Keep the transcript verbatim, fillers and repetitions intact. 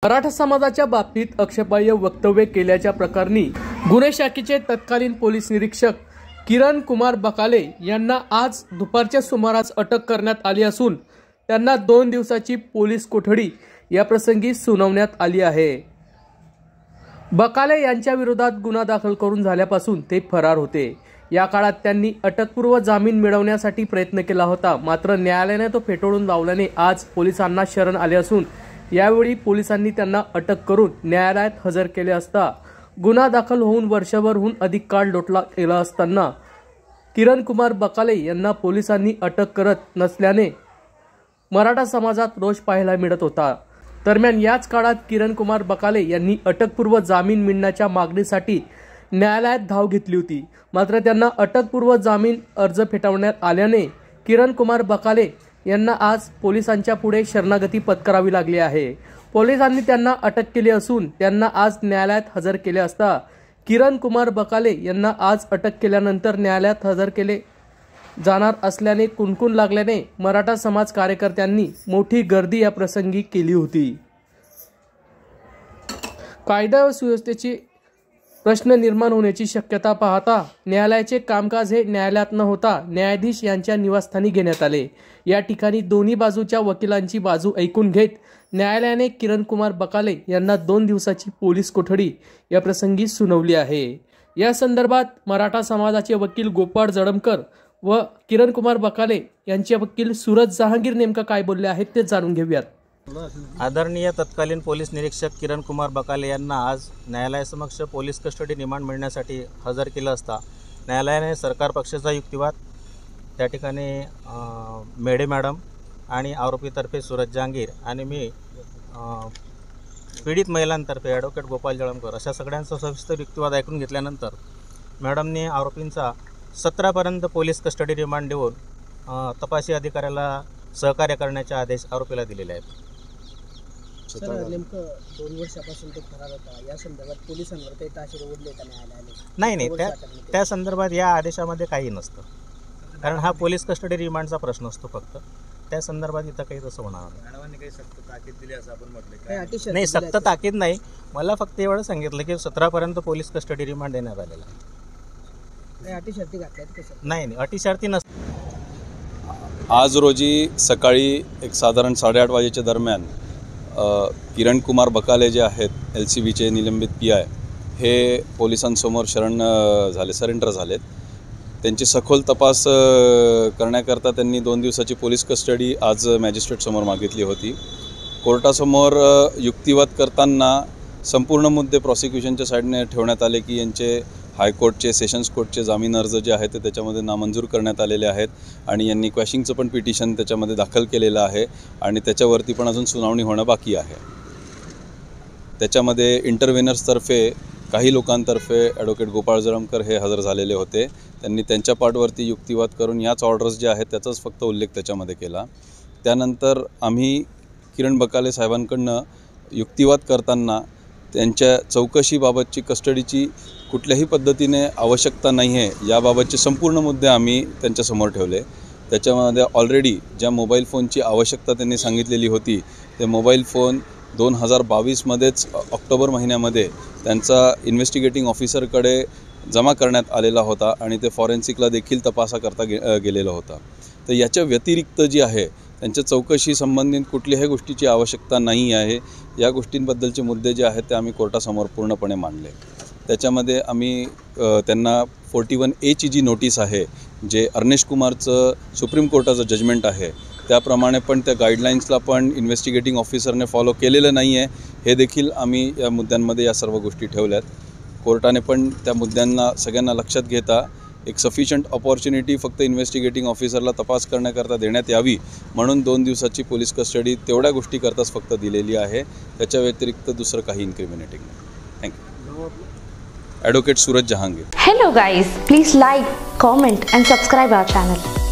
मराठा समाजाच्या बाबतीत आक्षेपार्ह वक्तव्य केल्याच्या प्रकरणी गुन्हे शाखेचे तत्कालीन पोलीस निरीक्षक किरण कुमार बकाले यांना आज दुपारच्या सुमारास अटक करण्यात आली असून त्यांना दोन दिवसाची पोलीस कोठडी या प्रसंगी सुनावण्यात आली आहे। बकाले यांच्या विरोधात गुन्हा दाखल करून झाल्यापासून ते फरार होते। या काळात त्यांनी अटकपूर्व जामीन मिळवण्यासाठी प्रयत्न केला होता, मात्र न्यायालयाने तो फेटाळून लावल्याने आज पोलिसांना शरण आले असून यावेळी पोलिसांनी त्यांना अटक करून न्यायालयात हजर केले असता गुन्हा दाखल होऊन वर्षभरहून अधिक काळ लोटला गेला असताना किरण कुमार बकाले यांना पोलिसांनी अटक करत नसल्याने मराठा समाजात रोष पाहायला मिळत होता। दरम्यान याच काळात किरण कुमार बकाले यांनी अटकपूर्व जामीन मिळण्याच्या मागणीसाठी न्यायालयात धाव घेतली होती, मात्र त्यांना अटकपूर्व जामीन अर्ज फेटाळण्यात आल्याने किरण कुमार बकाले यांना आज पोलिसांच्या पुढे शरणागती पत्करावी लागली आहे। पोलिसांनी त्यांना अटक केली असून त्यांना आज न्यायालयात हजर केले असता किरण कुमार बकाले यांना आज अटक केल्यानंतर न्यायालयात हजर केले जाणार असल्याने कुणकुण लागल्याने मराठा समाज कार्यकर्त्यांनी मोठी गर्दी या प्रसंगी केली होती। कायदा व सुव्यवस्थेची प्रश्न निर्माण होण्याची शक्यता पाहता न्यायालयाचे कामकाज हे न्यायालयात न होता न्यायाधीश यांच्या निवासस्थानी घेण्यात आले। या ठिकाणी दोन्ही बाजूच्या वकिलांची बाजू ऐकून घेत न्यायालयाने किरण कुमार बकाले यांना दोन दिवसाची पोलीस कोठडी या प्रसंगी सुनावली आहे। या संदर्भात मराठा समाजाचे वकील गोपाळ जडमकर व किरण कुमार बकाले यांचे वकील सूरज जहांगीर नेमका काय बोलले आहेत ते जाणून घेऊयात। आदरणीय तत्कालीन पोलीस निरीक्षक किरण कुमार बकाले यांना आज न्यायालयासमक्ष पोलीस कस्टडी रिमांड मिळण्यासाठी हजर केलं असता न्यायालयाने सरकार पक्षाचा युक्तिवाद त्या ठिकाणी मेडे मॅडम आणि आरोपीतर्फे सूरज जहांगीर आणि मी पीडित महिलांतर्फे ॲडव्होकेट गोपाळ जळमकर अशा सगळ्यांचा सविस्तर युक्तिवाद ऐकून घेतल्यानंतर मॅडमने आरोपींचा सतरापर्यंत पोलीस कस्टडी रिमांड देऊन तपासी अधिकाऱ्याला सहकार्य करण्याचे आदेश आरोपीला दिलेले आहेत। सर, नेमकं दोन वर्षापासून ते फरार होता, या संदर्भात पोलिसांवर काही ताशेरे ओढले का न्यायालयाने? नाही नाही त्या त्या संदर्भात या आदेशामध्ये काही नसतं, कारण हा पोलीस कस्टडी रिमांडचा प्रश्न असतो फक्त। त्या संदर्भात इथं काही तसं होणार नाही। काही सक्त ताकीद दिली असं आपण म्हटलं नाही, सक्त ताकीद नाही, मला फक्त एवढं सांगितलं की सतरापर्यंत पोलीस कस्टडी रिमांड देण्यात आलेला आहे। अटी शर्ती घातल्यात का? नाही नाही, अटी शर्ती नसते। आज रोजी सकाळी एक साधारण साडेआठ वाजेच्या दरम्यान किरण कुमार बकाले जे आहेत एल सी बीचे निलंबित पी आय हे पोलिसांसमोर शरण झाले सरेंडर झालेत। त्यांची सखोल तपास करण्याकरता त्यांनी दोन दिवसाची पोलीस कस्टडी आज मॅजिस्ट्रेटसमोर मागितली होती। कोर्टासमोर युक्तिवाद करताना संपूर्ण मुद्दे प्रॉसिक्युशनच्या साईडने ठेवण्यात आले की यांचे हायकोर्टचे सेशन्स कोर्टचे जामीन अर्ज जे आहेत ते त्याच्यामध्ये नामंजूर करण्यात आलेले आहेत आणि यांनी क्वॅशिंगचं पण पिटिशन त्याच्यामध्ये दाखल केलेलं आहे आणि त्याच्यावरती पण अजून सुनावणी होणं बाकी आहे। त्याच्यामध्ये इंटरव्हेनर्सतर्फे काही लोकांतर्फे ॲडव्होकेट गोपाळ जळमकर हे हजर झालेले होते। त्यांनी त्यांच्या पाठवरती युक्तिवाद करून याच ऑर्डर्स जे आहेत त्याचाच फक्त उल्लेख त्याच्यामध्ये केला। त्यानंतर आम्ही किरण बकाले साहेबांकडनं युक्तिवाद करताना त्यांच्या चौकशीबाबतची कस्टडीची कुठल्याही पद्धतीने आवश्यकता नाही आहे याबाबतचे संपूर्ण मुद्दे आम्ही त्यांच्यासमोर ठेवले। त्याच्यामध्ये ऑलरेडी ज्या मोबाईल फोनची आवश्यकता त्यांनी सांगितलेली होती ते मोबाईल फोन दोन हजार बावीसमध्येच ऑक्टोबर महिन्यामध्ये त्यांचा इन्व्हेस्टिगेटिंग ऑफिसरकडे जमा करण्यात आलेला होता आणि ते फॉरेन्सिकला देखील तपासाकरता गे गेलेला होता। तर याच्या व्यतिरिक्त जी आहे त्यांच्या चौकशी संबंधित कुठल्याही गोष्टीची आवश्यकता नाही आहे। या गोष्टींबद्दलचे मुद्दे जे आहेत ते आम्ही कोर्टासमोर पूर्णपणे मांडले। त्याच्यामध्ये आम्ही त्यांना फोर्टी वन एची जी नोटीस आहे जे अर्नेश कुमारचं सुप्रीम कोर्टाचं जजमेंट आहे त्याप्रमाणे पण त्या गाईडलाईन्सला पण इन्व्हेस्टिगेटिंग ऑफिसरने फॉलो केलेलं नाही आहे हे देखील आम्ही या मुद्द्यांमध्ये या सर्व गोष्टी ठेवल्यात। कोर्टाने पण त्या मुद्द्यांना सगळ्यांना लक्षात घेता एक सफिशियंट ऑपॉर्च्युनिटी फक्त इन्व्हेस्टिगेटिंग ऑफिसरला तपास करण्याकरता देण्यात यावी म्हणून दोन दिवसाची पोलीस कस्टडी तेवढ्या गोष्टी करताच फक्त दिलेली आहे। त्याच्या व्यतिरिक्त दुसरं काही इन्क्रिमिनेटिंग नाही। Thank you. Advocate Suraj Jahangir. Hello guys, please like, comment and subscribe our channel.